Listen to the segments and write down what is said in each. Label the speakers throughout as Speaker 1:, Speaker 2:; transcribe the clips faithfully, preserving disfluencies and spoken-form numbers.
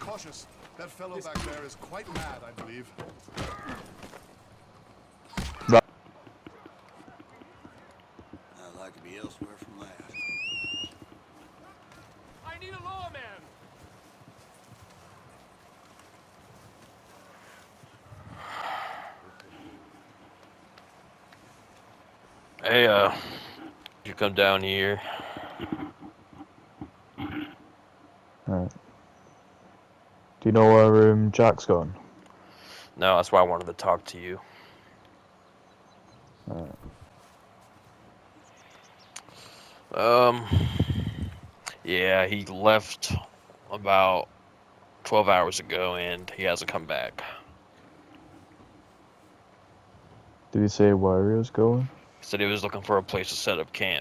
Speaker 1: cautious. That fellow back there is quite mad, I believe.
Speaker 2: Right.
Speaker 3: I'd like to be elsewhere from that.
Speaker 4: I need a lawman!
Speaker 5: Hey, uh, you come down here.
Speaker 2: Right. Do you know where um, Jack's gone?
Speaker 5: No, that's why I wanted to talk to you.
Speaker 2: Right.
Speaker 5: Um, yeah, he left about twelve hours ago and he hasn't come back.
Speaker 2: Did he say where he was going?
Speaker 5: He said he was looking for a place to set up camp.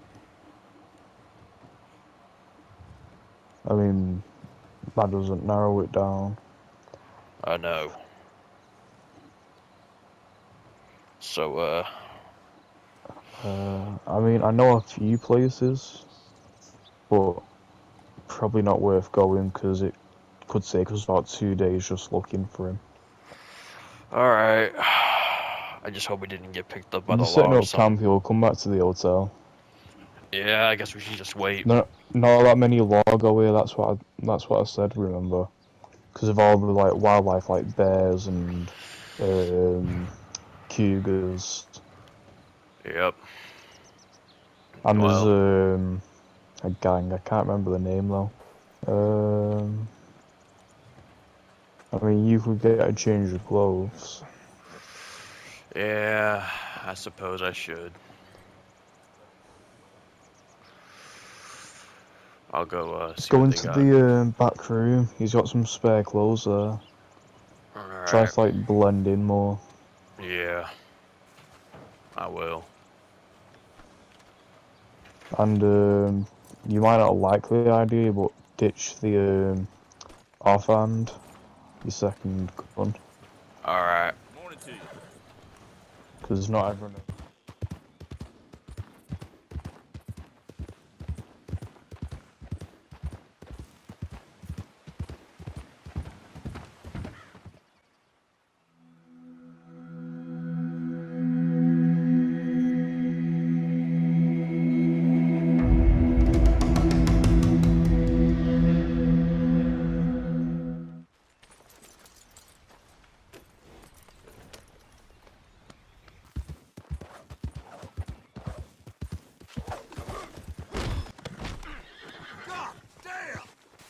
Speaker 2: I mean, that doesn't narrow it down.
Speaker 5: I know. So, uh...
Speaker 2: Uh, I mean, I know a few places, but probably not worth going because it could take us about two days just looking for him.
Speaker 5: Alright. I just hope we didn't get picked up by
Speaker 2: You're
Speaker 5: the
Speaker 2: setting
Speaker 5: law or
Speaker 2: up camp,
Speaker 5: something.
Speaker 2: he'll come back to the hotel.
Speaker 5: Yeah, I guess we should just wait.
Speaker 2: No, not that many log away. That's what I, that's what I said. Remember, because of all the like wildlife, like bears and um, cougars.
Speaker 5: Yep.
Speaker 2: And there's
Speaker 5: Well,
Speaker 2: um, a gang. I can't remember the name though. Um, I mean, you could get a change of clothes.
Speaker 5: yeah, I suppose I should. I'll go uh, see
Speaker 2: Go
Speaker 5: what they
Speaker 2: into
Speaker 5: got.
Speaker 2: the um, back room. He's got some spare clothes there.
Speaker 5: Alright.
Speaker 2: Try to like blend in more.
Speaker 5: Yeah. I will.
Speaker 2: And um, you might not like the idea, but ditch the um, offhand, your second gun,
Speaker 5: Alright.
Speaker 4: Morning to you.
Speaker 2: because not everyone.
Speaker 3: God damn!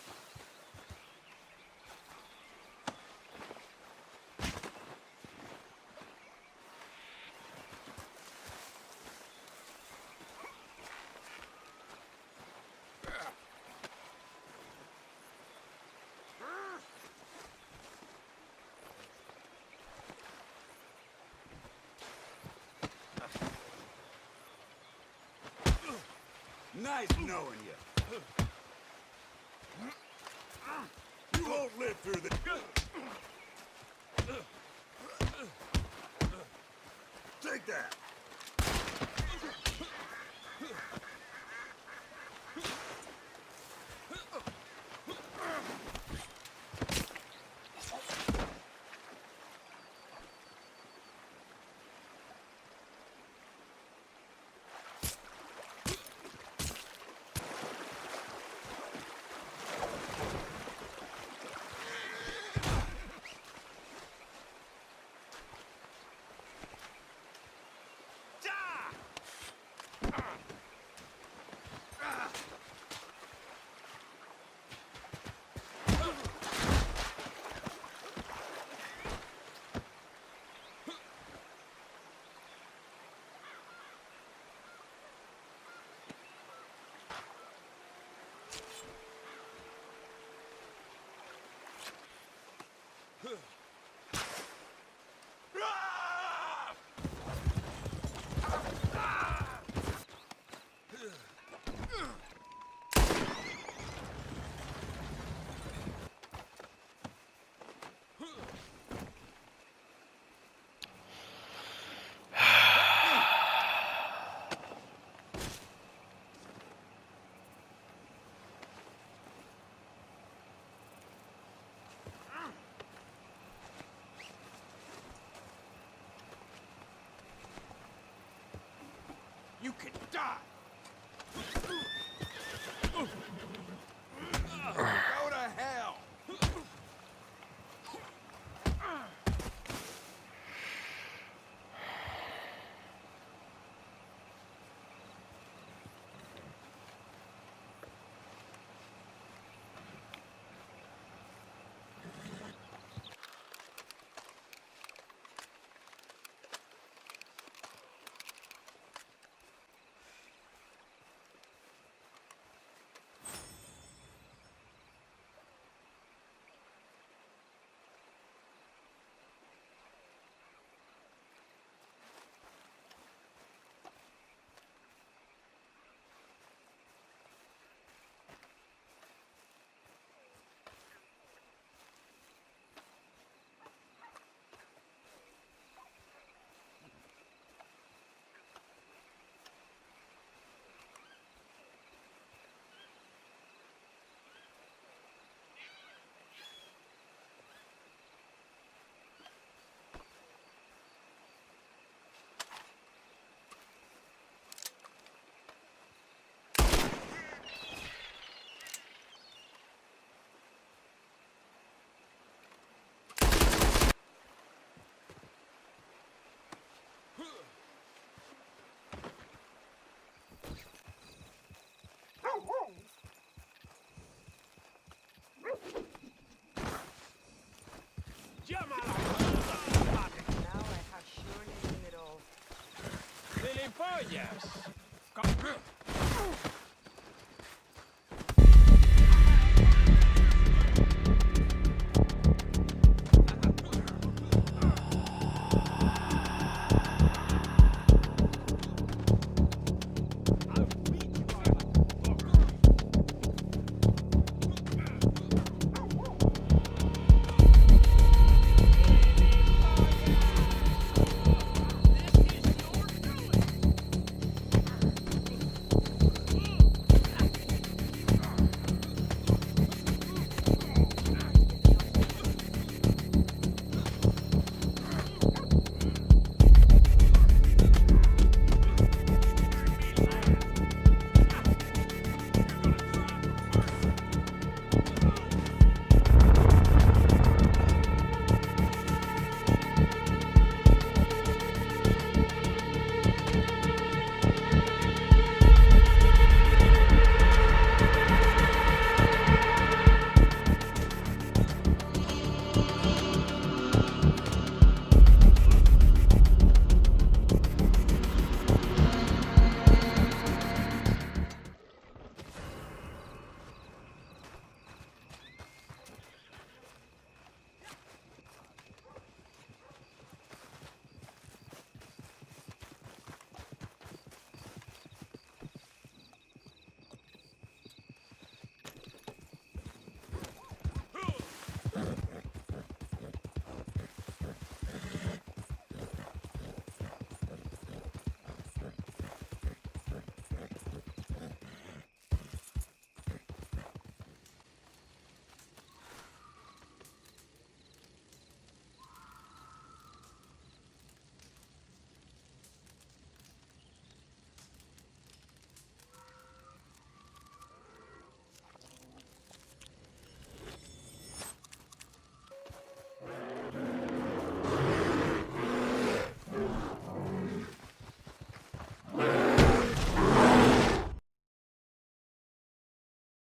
Speaker 3: Nice knowing you. You won't live through the... Take that! Die! Go to hell!
Speaker 4: Now I have surely seen it all.
Speaker 6: ¡Gilipollas! Co-